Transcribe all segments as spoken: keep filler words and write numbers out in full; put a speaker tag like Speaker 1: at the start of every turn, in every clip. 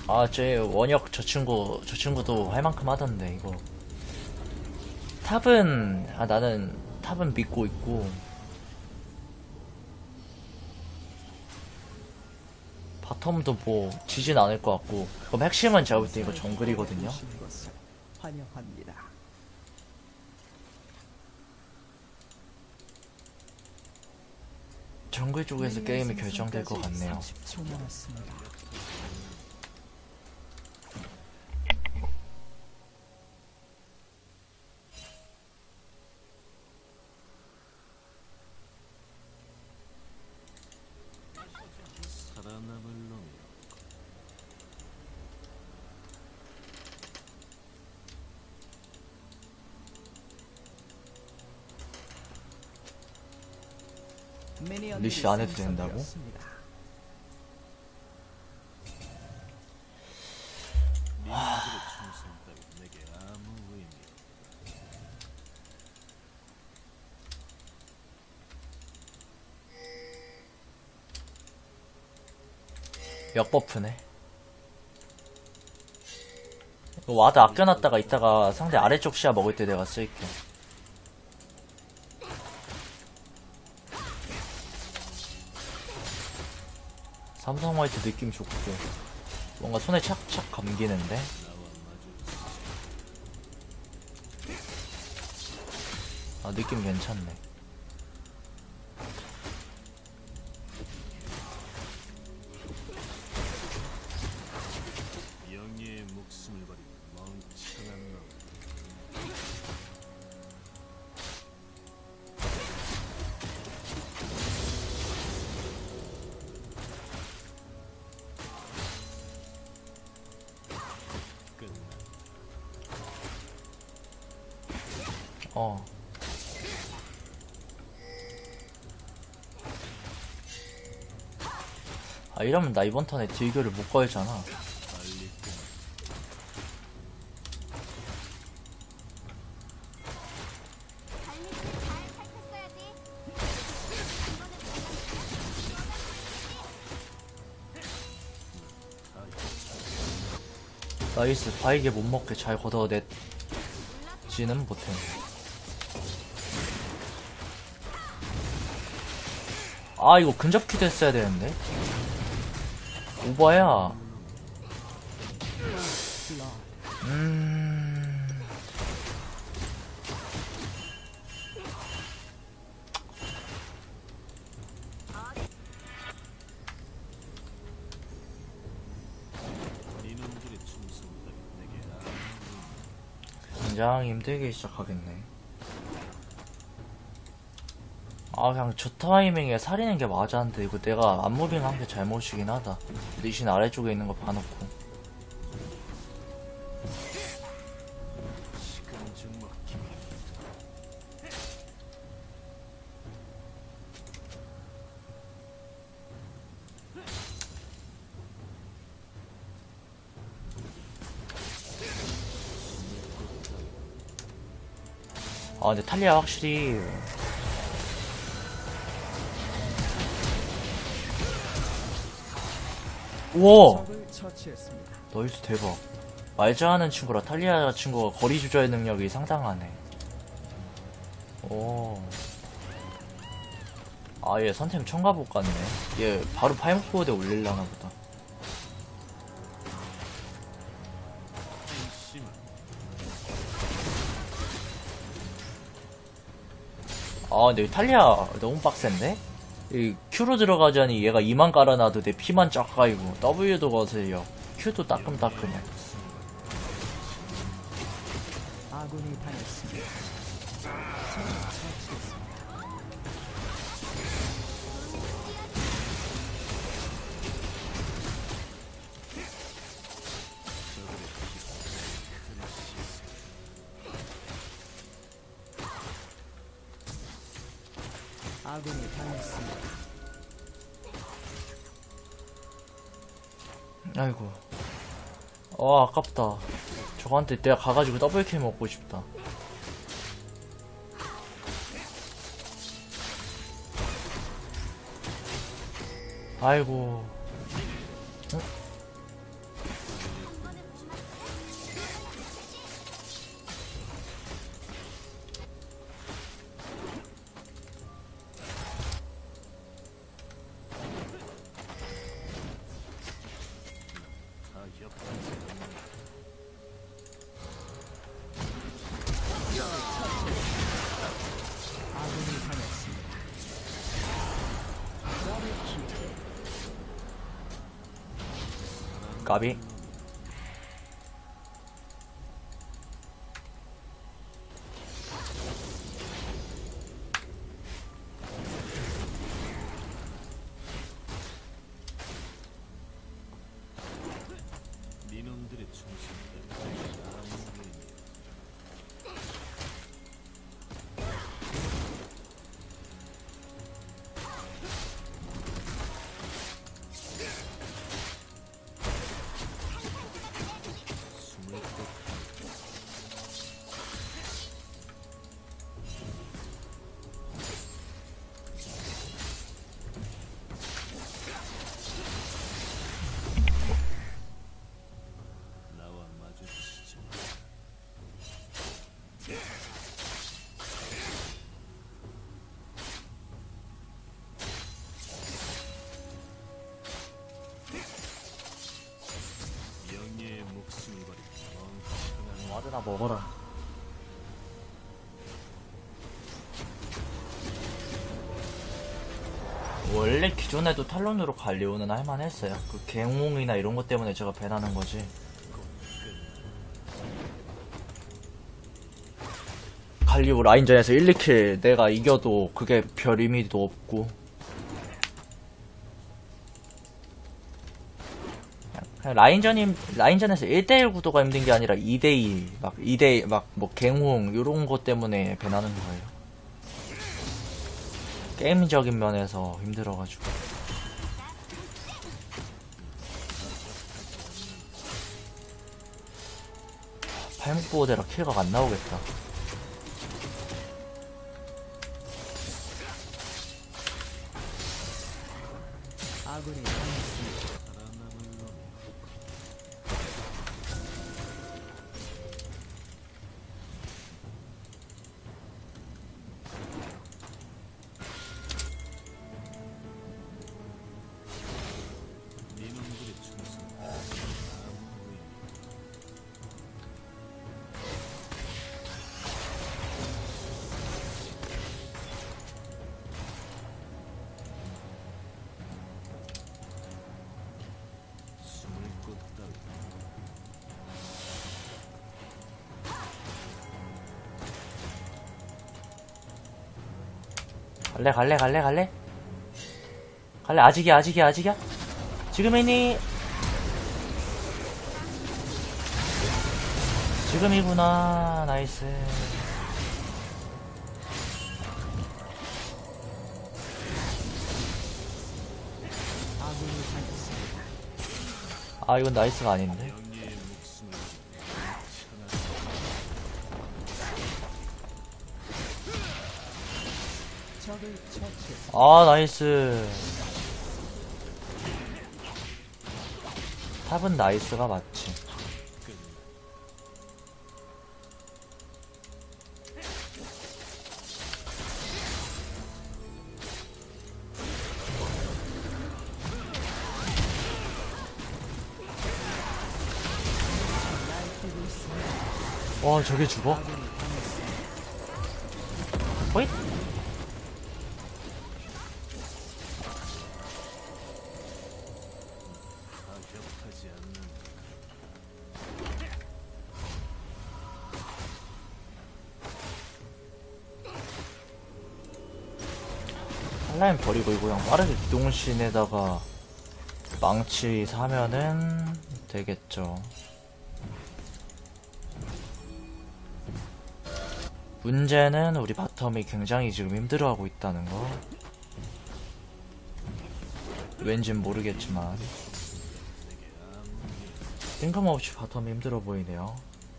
Speaker 1: 아, 쟤 원혁 저 친구, 저 친구도 할 만큼 하던데, 이거. 탑은, 아, 나는 탑은 믿고 있고, 바텀도 뭐, 지진 않을 것 같고, 그럼 핵심은 제가 볼 때 이거 정글이거든요?
Speaker 2: 환영합니다.
Speaker 1: 정글 쪽에서 게임이 결정될 것 같네요.
Speaker 2: 삼십 초 남았습니다.
Speaker 3: 살아남을 놈이
Speaker 1: 리시 안 해도 된다고?
Speaker 3: 민들의 충성 따위 내게 아무 의미
Speaker 1: 역버프네. 이거 와드 아껴놨다가 이따가 상대 아래쪽 시야 먹을 때 내가 쓸게. 삼성 화이트 느낌 좋고 뭔가 손에 착착 감기는데. 아, 느낌 괜찮네.
Speaker 3: 영예의 목숨을 버린 멍청한 놈 끝나
Speaker 1: 어. 아, 이러면 나 이번 턴에 딜교를 못 걸잖아.
Speaker 3: 빨리 끝나
Speaker 1: 나이스. 바이게 못 먹게 잘 걷어냈지는 못했네. 아, 이거 근접키도 했어야 되는데. 오버야. 음.
Speaker 3: 이놈들의 충성 따위 내게 아무
Speaker 1: 굉장히 힘들게 시작하겠네. 아, 그냥 저 타이밍에 살리는 게 맞았는데 이거 내가 안무빙 한 게 잘못이긴 하다. 리신 아래쪽에 있는 거 봐놓고.
Speaker 3: 시간 좀 먹기
Speaker 1: 아, 근데 탈리아 확실히 우와!
Speaker 2: 적을 처치했습니다.
Speaker 1: 너이스 대박. 말자하는 친구라 탈리아 친구가 거리 조절 능력이 상당하네. 오. 아, 얘 선템 청가복 같네. 얘 바로 파이목보드에 올릴라나 보다.
Speaker 3: 심한
Speaker 1: 아, 근데 탈리아 너무 빡센데? 이 Q로 들어가자니 얘가 이만 깔아놔도 내 피만 쫙 까이고 W도 거슬려. Q도 따끔따끔해.
Speaker 2: 아군이 당했습니다. 적을 처치했습니다. 아군이 당했습니다.
Speaker 1: 아이고. 어, 아깝다. 저거한테 내가 가가지고 더블킬 먹고 싶다. 아이고. 응? 까비.
Speaker 3: 니놈들의 중심 따위 아무것도 숨을 꼭 나와 마주치죠. 영예의 목숨을 버리고 멍청한
Speaker 1: 와드나 먹어라. 원래 기존에도 탈론으로 갈리오는 할만했어요. 그 갱몽이나 이런 것 때문에 제가 배나는 거지. 갈리오 라인전에서 일, 이 킬 내가 이겨도 그게 별 의미도 없고. 그냥 라인전이, 라인전에서 일 대 일 구도가 힘든 게 아니라 이 대 이, 막 이 대 이, 막 뭐 갱홍, 요런 것 때문에 배나는 거예요. 게임적인 면에서 힘들어가지고. 팔목보호대라 킬각 안 나오겠다.
Speaker 2: 아군이 당했습니다.
Speaker 3: 살아남은 놈이 니놈들의 중심 따위 아무 의미 숨을 꼭 따위
Speaker 1: 갈래 갈래 갈래 갈래 갈래. 아직이야 아직이야 아직이야. 지금이니. 지금이구나. 나이스.
Speaker 2: 아군이 당했습니다.
Speaker 1: 아 이건 나이스가 아닌데.
Speaker 3: 영예의 목숨을 멍청한
Speaker 2: 적을 처치했습니다.
Speaker 1: 아 나이스. 탑은 나이스가 맞지. 와 저게 죽어? 호잇?
Speaker 3: 가격하지 않는
Speaker 1: 한라인 버리고 이거 그냥 빠르게 기동신에다가 망치 사면은 되겠죠. 문제는 우리 바텀이 굉장히 지금 힘들어하고 있다는 거. 왠진 모르겠지만 뜬금없이 바텀이 힘들어 보이네요.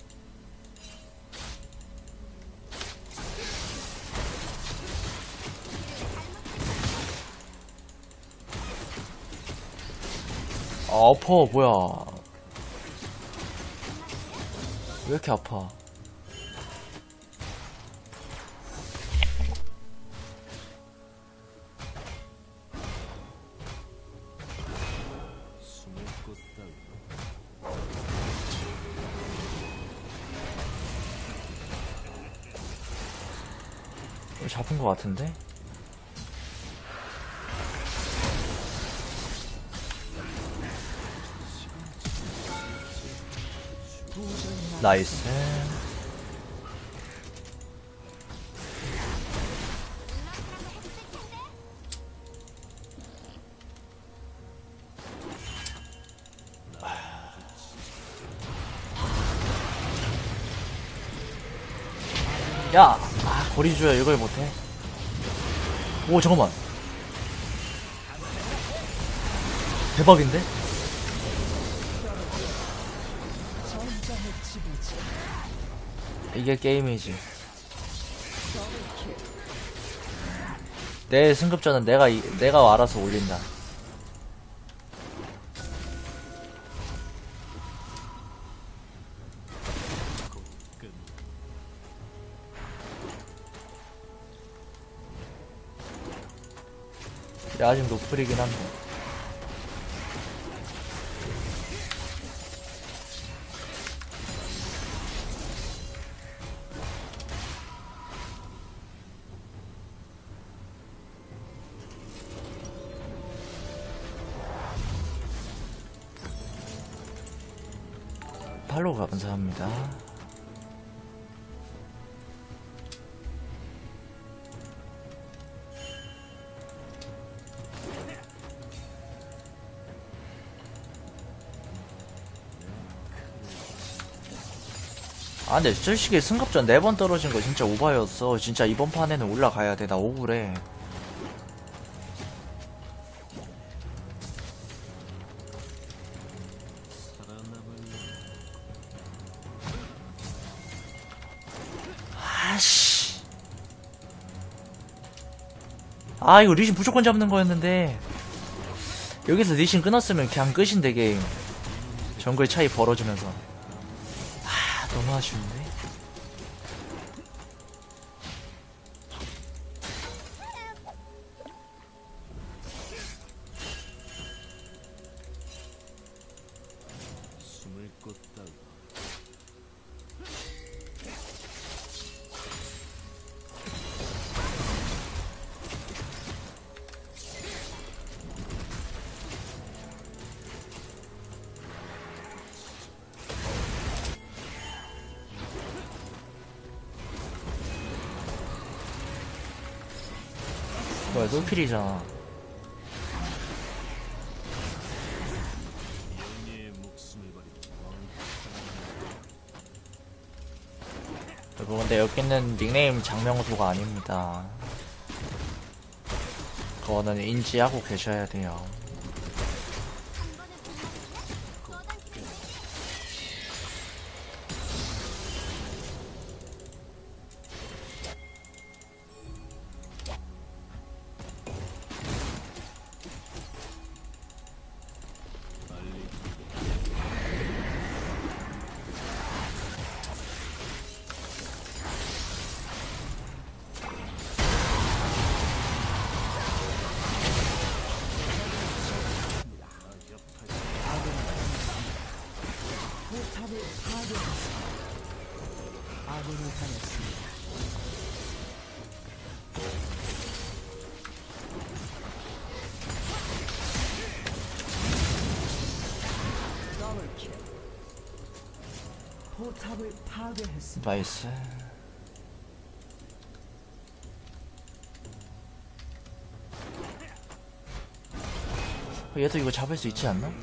Speaker 1: 아, 아파. 뭐야. 왜 이렇게 아파.
Speaker 3: 숨을 꼭 따위
Speaker 1: 이거 잡은 것 같은데? 나이스. 야! 아, 거리줘야 이걸 못해. 오, 잠깐만. 대박인데? 이게 게임이지. 내 승급전은 내가, 이, 내가 알아서 올린다. 아직 노플이긴 한데. 팔로우 감사합니다. 아 근데 솔직히 승급전 네 번 떨어진 거 진짜 오바였어. 진짜 이번 판에는 올라가야 돼. 나 억울해. 아씨. 아 이거 리신 무조건 잡는 거였는데 여기서 리신 끊었으면 그냥 끝인데 게임. 정글 차이 벌어지면서. 아 너무 아쉬운데.
Speaker 3: 숨을 곳 따위
Speaker 1: 뭐야 솔필이잖아.
Speaker 3: 영예의 목숨을 버리고
Speaker 1: 여러분 근데 여기는 닉네임 장명수가 아닙니다. 그거는 인지하고 계셔야 돼요.
Speaker 2: 포탑을 파괴했습니다. 아군이 당했습니다. 더블킬. 포탑을 파괴했습니다.
Speaker 1: 나이스. 어, 얘도 이거 잡을 수 있지 않나?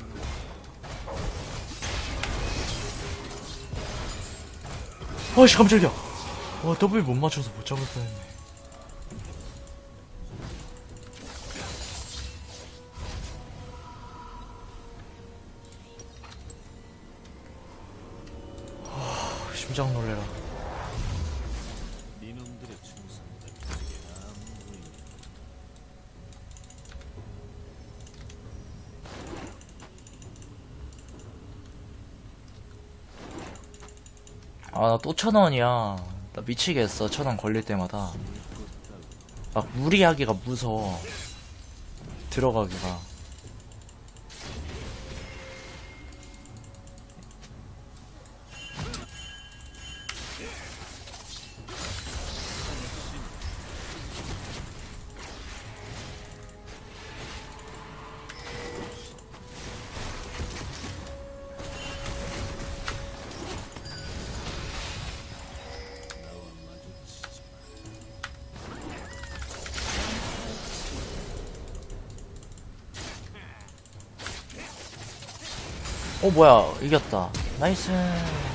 Speaker 1: 어이씨 깜짝이야. 와 더블 못 맞춰서 못 잡을 뻔했네. 하, 심장 놀래라.
Speaker 3: 니놈들의 충성들 내게 아무 의미
Speaker 1: 아 나 또 천원이야. 나 미치겠어. 천원 걸릴 때마다 막 무리하기가 무서워. 들어가기가. 어 뭐야 이겼다. 나이스.